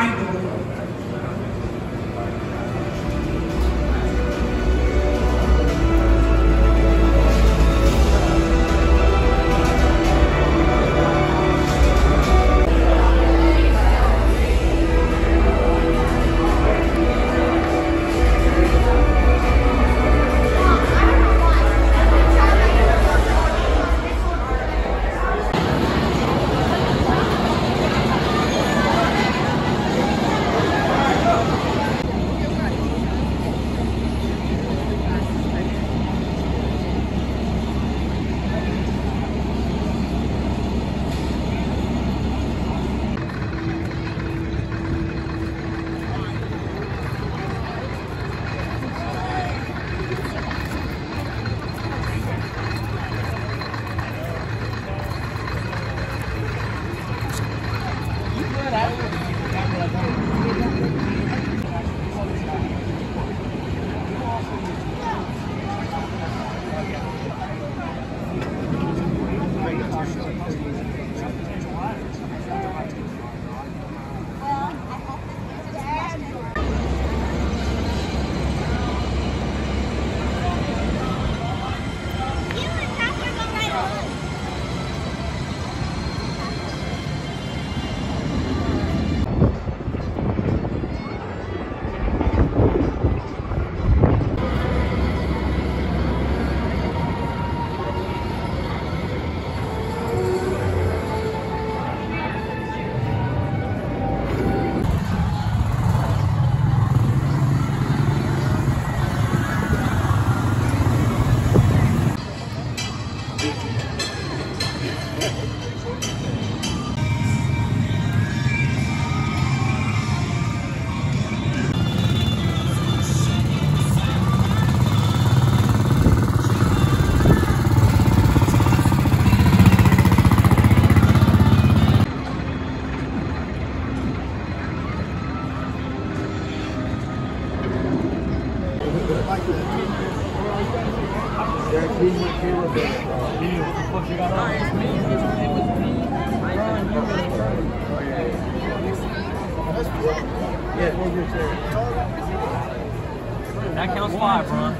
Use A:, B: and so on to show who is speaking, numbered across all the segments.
A: That counts 5, Ron.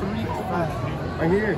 B: Right here.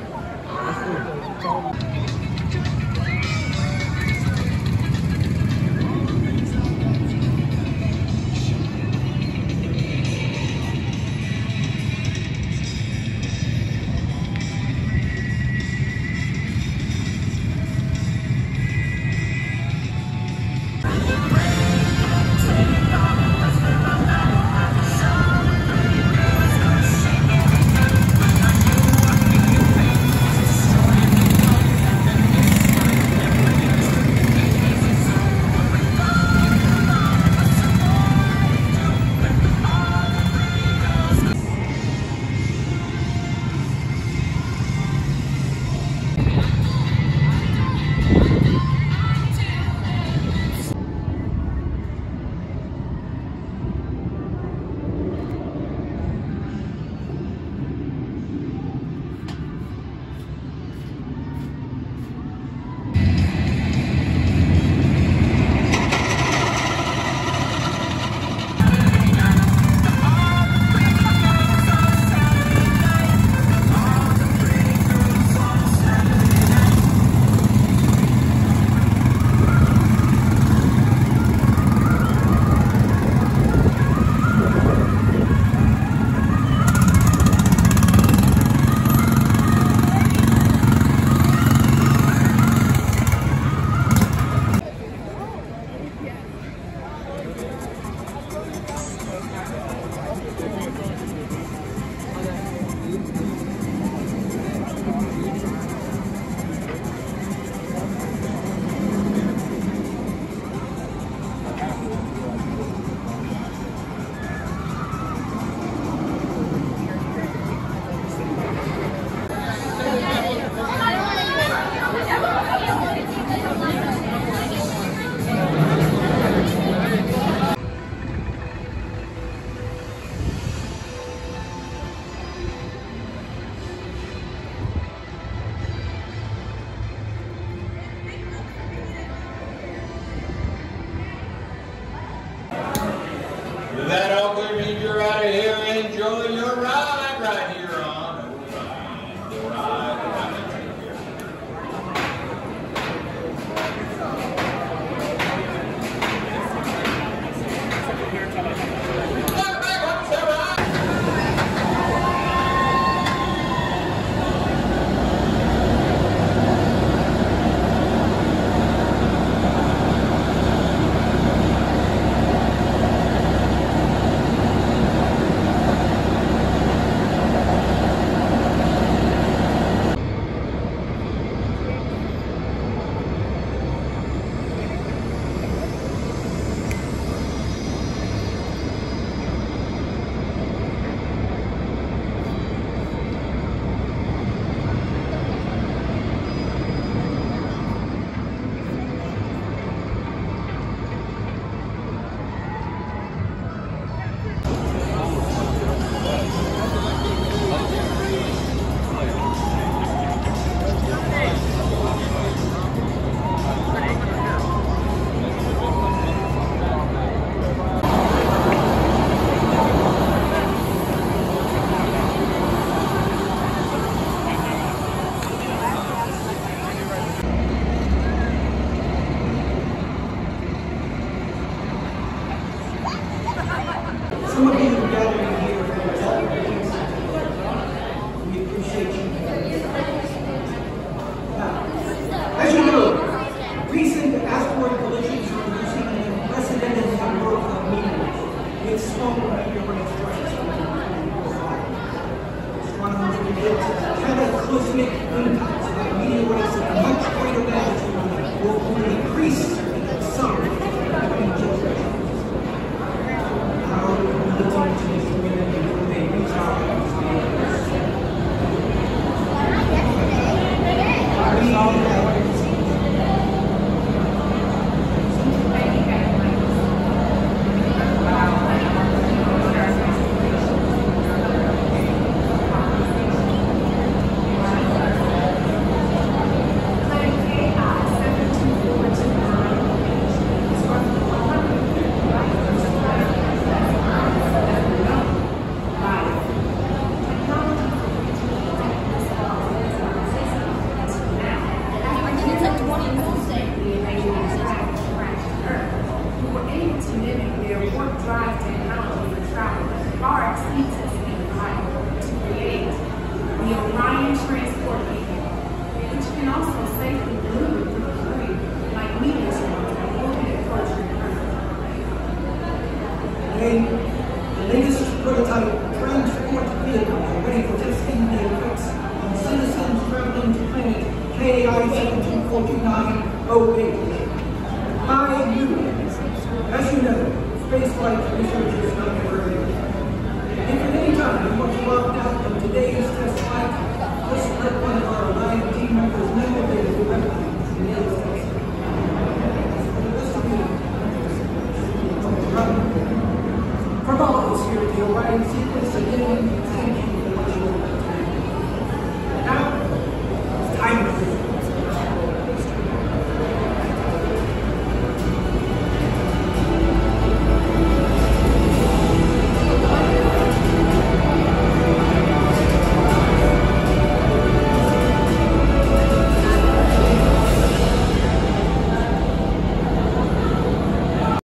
C: strong meteorite strikes. Astronomers predict cataclysmic impacts of meteorites of much greater magnitude will only increase some generations. Our military community will they reach out to the latest prototype transport vehicle are ready for testing the effects on citizens traveling to planet KAI 174908. As you know, spaceflight research is not never ending. If at any time you want to opt out from today's test flight, just let one of our live team members know that they will recognize the other test. For the rest of you, from all of us here at the Orion Sequence, again, thank